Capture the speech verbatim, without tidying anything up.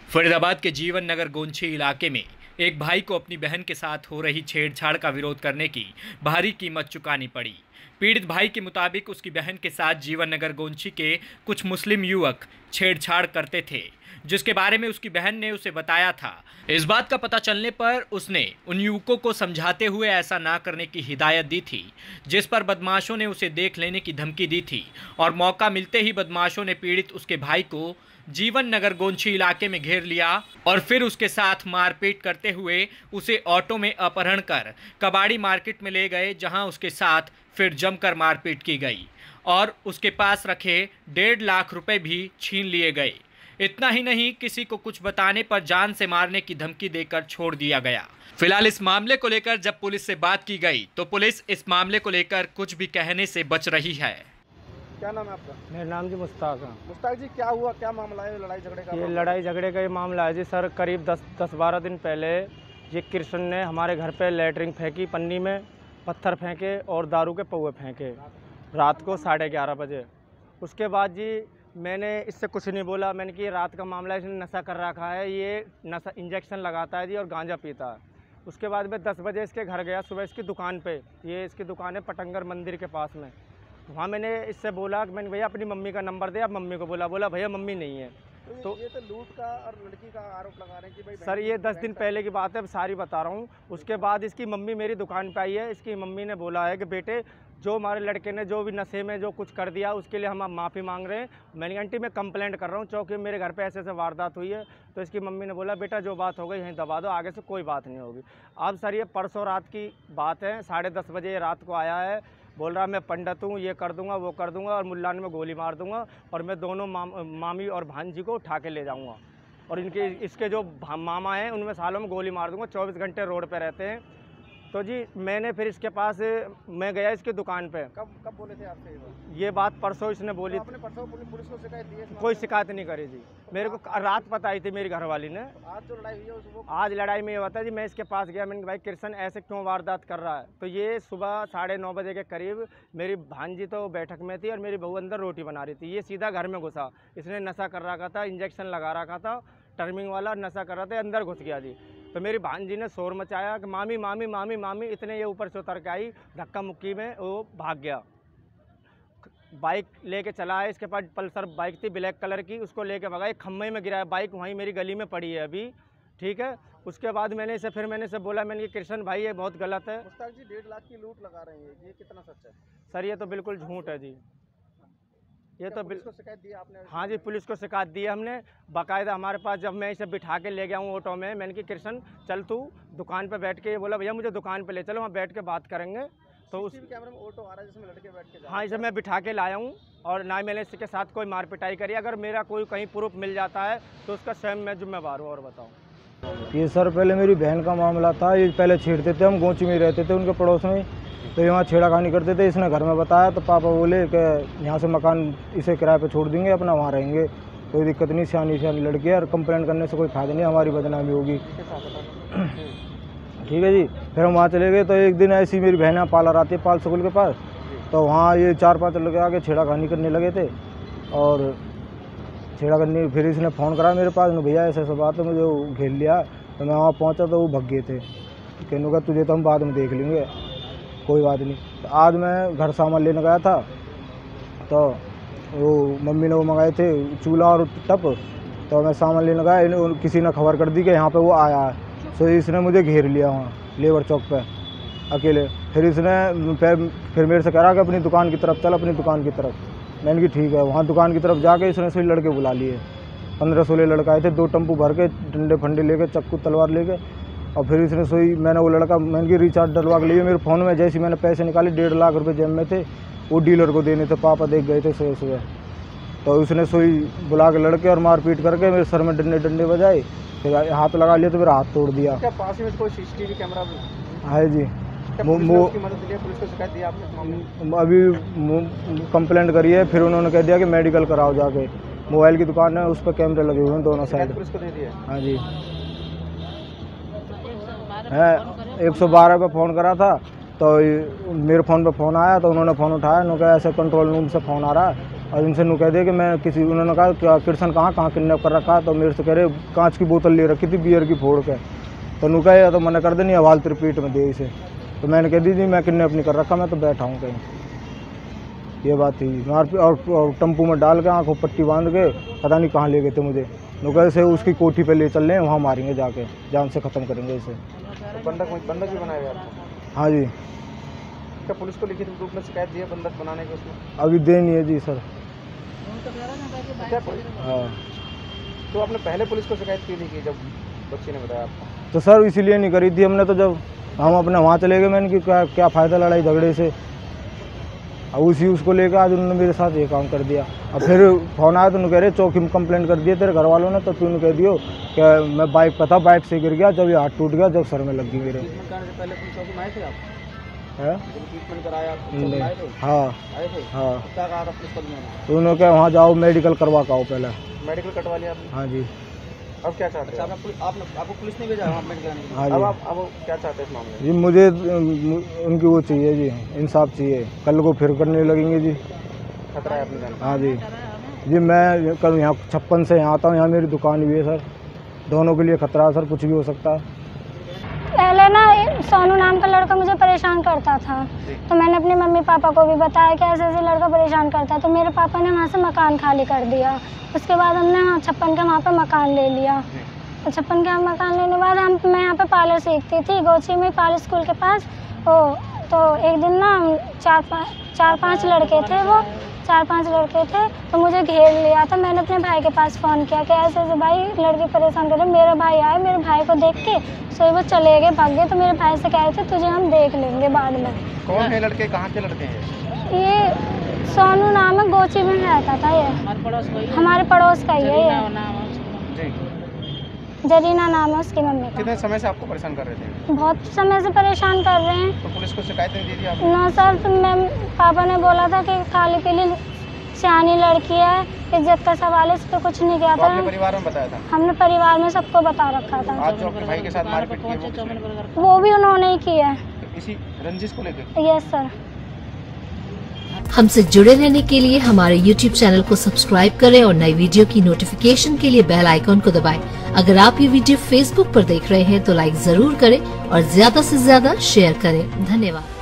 फरीदाबाद के जीवन नगर गोंछी इलाके में एक भाई को अपनी बहन के साथ हो रही छेड़छाड़ का विरोध करने की भारी कीमत चुकानी पड़ी। पीड़ित भाई के मुताबिक उसकी बहन के साथ जीवन नगर गोंछी के कुछ मुस्लिम युवक छेड़छाड़ करते थे, जिसके बारे में उसकी बहन ने उसे बताया था। इस बात का पता चलने पर उसने उन युवकों को समझाते हुए ऐसा ना करने की हिदायत दी थी, जिस पर बदमाशों ने उसे देख लेने की धमकी दी थी और मौका मिलते ही बदमाशों ने पीड़ित उसके भाई को जीवन नगर गोंछी इलाके में घेर लिया और फिर उसके साथ मारपीट करते हुए उसे ऑटो में अपहरण कर कबाड़ी मार्केट में ले गए, जहां उसके साथ फिर जमकर मारपीट की गई और उसके पास रखे डेढ़ लाख रुपए भी छीन लिए गए। इतना ही नहीं, किसी को कुछ बताने पर जान से मारने की धमकी देकर छोड़ दिया गया। फिलहाल इस मामले को लेकर जब पुलिस से बात की गई तो पुलिस इस मामले को लेकर कुछ भी कहने से बच रही है। क्या नाम है आपका? मेरा नाम जी मुश्ताक है। मुश्ताक जी, क्या हुआ, क्या मामला है? लड़ाई झगड़े का? ये लड़ाई झगड़े का ये मामला है जी सर। करीब दस दस बारह दिन पहले ये कृष्ण ने हमारे घर पे लैटरिन फेंकी, पन्नी में पत्थर फेंके और दारू के पौवे फेंके रात को साढ़े ग्यारह बजे। उसके बाद जी मैंने इससे कुछ नहीं बोला। मैंने कि रात का मामला है, इसने नशा कर रखा है, ये नशा इंजेक्शन लगाता है जी और गांजा पीता है। उसके बाद मैं दस बजे इसके घर गया सुबह, इसकी दुकान पे, ये इसकी दुकान है पटंगर मंदिर के पास में। वहाँ मैंने इससे बोला कि मैंने भैया अपनी मम्मी का नंबर दे। अब मम्मी को बोला बोला भैया मम्मी नहीं है। तो ये तो लूट का और लड़की का आरोप लगा रहे हैं कि भाई सर ये दस दिन पहले की बात है, सारी बता रहा हूँ। उसके बाद इसकी मम्मी मेरी दुकान पे आई है। इसकी मम्मी ने बोला है कि बेटे जो हमारे लड़के ने जो भी नशे में जो कुछ कर दिया उसके लिए हम माफ़ी मांग रहे हैं। मैंने आंटी मैं कंप्लेंट कर रहा हूँ चौकी मेरे घर पे ऐसे ऐसे वारदात हुई है। तो इसकी मम्मी ने बोला बेटा जो बात हो गई यहीं दबा दो, आगे से कोई बात नहीं होगी। अब सर ये परसों रात की बात है, साढ़े दस बजे रात को आया है, बोल रहा मैं पंडित हूँ, ये कर दूंगा वो कर दूंगा और मुल्लान में गोली मार दूंगा और मैं दोनों माम, मामी और भांजी को उठा के ले जाऊंगा और इनके इसके जो मामा हैं उनमें सालों में गोली मार दूंगा। चौबीस घंटे रोड पे रहते हैं। तो जी मैंने फिर इसके पास मैं गया इसकी दुकान पे। कब कब बोले थे आपसे ये बात? ये बात परसों इसने बोली। तो आपने परसों पुलिस को शिकायत दी है? कोई शिकायत नहीं करी जी। मेरे को रात पता आई थी मेरी घरवाली ने। आज जो लड़ाई हुई है वो आज लड़ाई में ये होता है जी, मैं इसके पास गया, मैंने भाई कृष्ण ऐसे क्यों वारदात कर रहा है? तो ये सुबह साढ़े नौ बजे के करीब मेरी भांजी तो बैठक में थी और मेरी बहू अंदर रोटी बना रही थी। ये सीधा घर में घुसा, इसने नशा कर रखा था, इंजेक्शन लगा रखा था, टर्मिंग वाला नशा कर रहा था, अंदर घुस गया जी। तो मेरी भांजी ने शोर मचाया कि मामी मामी मामी मामी, इतने ये ऊपर से उतर के आई, धक्का मुक्की में वो भाग गया। बाइक लेके चला है, इसके पास पल्सर बाइक थी ब्लैक कलर की, उसको लेके भगा, एक खम्भे में गिरा है बाइक, वहीं मेरी गली में पड़ी है अभी, ठीक है। उसके बाद मैंने इसे फिर मैंने इसे बोला, मैंने कि कृष्ण भाई ये बहुत गलत है। मुश्ताक जी डेढ़ लाख की लूट लगा रहे हैं, ये कितना सच है? सर ये तो बिल्कुल झूठ है जी। ये तो पुलिस को शिकायत दी आपने? हाँ जी पुलिस को शिकायत दी है हमने बाकायदा। हमारे पास जब मैं इसे बिठा के ले गया हूँ ऑटो में, मैंने कि कृष्ण चल तू दुकान पे बैठ के, ये बोला भैया मुझे दुकान पे ले चलो, वहाँ बैठ के बात करेंगे। तो उस कैमरे में ऑटो आ रहा है जिसमें लड़के बैठ के जा। हाँ इसे मैं बिठा के लाया हूँ और ना मैंने इसके साथ कोई मार पिटाई करी। अगर मेरा कोई कहीं प्रूफ मिल जाता है तो उसका स्वयं मैं जिम्मेवार हूँ। और बताओ। ये सर पहले मेरी बहन का मामला था। ये पहले छेड़ते थे, हम गोंची में रहते थे उनके पड़ोस में, तो यहाँ छेड़ाखानी करते थे। इसने घर में बताया तो पापा बोले कि यहाँ से मकान इसे किराए पे छोड़ देंगे, अपना वहाँ रहेंगे, कोई दिक्कत नहीं, सियानी सियानी लड़की है और कंप्लेंट करने से कोई फायदा नहीं, हमारी बदनामी होगी। ठीक है जी। फिर हम वहाँ चले गए तो एक दिन ऐसी मेरी बहन यहाँ पार्लर आती है, पाल स्कूल के पास, तो वहाँ ये चार पाँच लड़के आके छेड़ाखानी करने लगे थे और छेड़ा करनी। फिर इसने फ़ोन करा मेरे पास, भैया ऐसे ऐसा बात है, मुझे घेर लिया। तो मैं वहाँ पहुँचा तो वो भग गए थे। कहने का तुझे तो हम बाद में देख लेंगे, कोई बात नहीं। तो आज मैं घर सामान लेने गया था तो वो मम्मी ने वो मंगाए थे चूल्हा और टप, तो मैं सामान लेने गया, किसी ने खबर कर दी कि यहाँ पे वो आया है। तो इसने मुझे घेर लिया वहाँ लेबर चौक पे अकेले। फिर इसने फिर फिर मेरे से कह रहा कि अपनी दुकान की तरफ चल, अपनी दुकान की तरफ। मैंने कि ठीक है। वहाँ दुकान की तरफ जाके इसने सभी लड़के बुला लिए, पंद्रह सोलह लड़के आए थे, दो टम्पू भर के, डंडे फंडे लेके, चक्कू तलवार लेके। और फिर इसने सोई, मैंने वो लड़का, मैंने कि रिचार्ज डलवा के लिए मेरे फ़ोन में, जैसे मैंने पैसे निकाले डेढ़ लाख रुपए जेब में थे, वो डीलर को देने थे, पापा देख गए थे सुबह सुबह। तो उसने सोई बुला के लड़के और मारपीट करके मेरे सर में डंडे डंडे बजाए, फिर हाथ लगा लिया तो मेरा हाथ तोड़ दिया। क्या पास में कोई सीसीटीवी कैमरा है जी? पुलिस को शिकायत दी आपने? अभी कंप्लेंट करी है, फिर उन्होंने कह दिया कि मेडिकल कराओ जाके। मोबाइल की दुकान है, उस पर कैमरे लगे हुए हैं दोनों साइड। पुलिस को दे दिया? हाँ जी है। एक सौ बारह पे फ़ोन करा था तो मेरे फ़ोन पे फ़ोन आया तो उन्होंने फ़ोन उठाया, उन्होंने कहा ऐसे कंट्रोल रूम से फ़ोन आ रहा है, और इनसे नु कह दिया कि मैं किसी, उन्होंने कहा क्या कृष्ण कहाँ कहाँ किडनैप कर रखा, तो मेरे से कह रहे कांच की बोतल ले रखी थी बियर की फोड़ के, तो नु कहे तो मैंने कर देनी हवाल तेरे पीठ में दे इसे, तो मैंने कह दी थी मैं किडनैप नहीं कर रखा, मैं तो बैठा हूँ कहीं, ये बात थी। मार और, और टम्पू में डाल के आँखों पट्टी बांध के पता नहीं कहाँ ले गए थे मुझे, नु कहे से उसकी कोठी पे ले चल रहे हैं, वहाँ मारेंगे जाके, जान से ख़त्म करेंगे इसे। तो बंधक बंधक भी बनाया गया आपको? हाँ जी। क्या पुलिस को लिखित रूप में शिकायत दी है बंधक बनाने की उसमें? अभी दे नहीं है जी सर। क्या पुलिस? हाँ। तो आपने पहले पुलिस को शिकायत की थी कि जब बच्चे ने बताया आपको? तो सर इसीलिए नहीं करी थी हमने, तो जब हम अपने वहाँ चले गए मैंने कि क्या क्या फ़ायदा लड़ाई झगड़े से, अब उसी उसको लेकर आज उन्होंने मेरे साथ ये काम कर दिया। अब फिर फ़ोन आया तो उन्होंने कह रहे चौकी में कंप्लेंट कर दिए तेरे घर वालों ने, तो तूने कह दियो कि मैं बाइक पर था, बाइक से गिर गया, जब ये हाथ टूट गया, जब सर में लग गई मेरे। ट्रीटमेंट कराने से पहले पुलिस चौकी में आए थे आप? है? जब ट्रीटमेंट कराया आप चौकी नहीं। में आए थे? हाँ आए थे? हाँ। तो क्या कहा था पुलिस कर्मियों ने? तो उन्होंने कहा वहाँ जाओ मेडिकल करवा के आओ पहले। मेडिकल कटवा लिया आपने? हाँ जी। अब क्या चाहते हैं? आपने पुलिस आपने आपको पुलिस ने भेजा वहाँ मेडिकल कराने के लिए? हाँ अब जी। आप अब क्या चाहते हैं इस मामले में? जी मुझे अम, उनकी वो चाहिए जी, इंसाफ चाहिए, कल को फिर करने लगेंगे जी। खतरा है अपनी जान का? हाँ जी जी, मैं कल यहाँ छप्पन से यहाँ आता हूँ, यहाँ मेरी दुकान भी है सर, दोनों के लिए खतरा है सर, कुछ भी हो सकता है। पहले ना सोनू नाम का लड़का मुझे परेशान करता था, तो मैंने अपने मम्मी पापा को भी बताया कि ऐसे ऐसे लड़का परेशान करता है, तो मेरे पापा ने वहाँ से मकान खाली कर दिया। उसके बाद हमने वहाँ छप्पन के वहाँ पर मकान ले लिया। तो छप्पन के मकान लेने के बाद हम मैं यहाँ पे पार्लर सीखती थी गोची में, पार्लर स्कूल के पास। ओ तो एक दिन ना चार पाँच चार पाँच लड़के थे, वो चार पांच लड़के थे, तो मुझे घेर लिया था। मैंने अपने भाई के पास फ़ोन किया कि ऐसे ऐसे भाई लड़के परेशान कर रहे। मेरा भाई आया, मेरे भाई को देख के सो वो चले गए, भाग गए। तो मेरे भाई से कह रहे थे तुझे हम देख लेंगे बाद में। कौन है लड़के, कहाँ के लड़के हैं? ये सोनू नाम है, गोची में रहता था, ये हमारे पड़ोस का ही है ये, जरीना नाम है उसकी मम्मी का। कितने समय से आपको परेशान कर रहे थे? बहुत समय से परेशान कर रहे हैं। तो पुलिस को शिकायत नहीं दी थी आपने? ना सर, तो मैं पापा ने बोला था कि खाली पीली सियानी लड़की है, इज्जत का सवाल है, इस पर कुछ नहीं किया तो था। आपने परिवार में बताया था? हमने परिवार में सबको बता रखा था। आज जो आपके भाई के साथ मारपीट की है वो किसने? वो भी उन्होंने ही किया है। तो इसी रंजिश को लेकर? Yes sir. हमसे जुड़े रहने के लिए हमारे यूट्यूब चैनल को सब्सक्राइब करें और नई वीडियो की नोटिफिकेशन के लिए बेल आइकॉन को दबाएं। अगर आप ये वीडियो फेसबुक पर देख रहे हैं तो लाइक जरूर करें और ज्यादा से ज्यादा शेयर करें। धन्यवाद।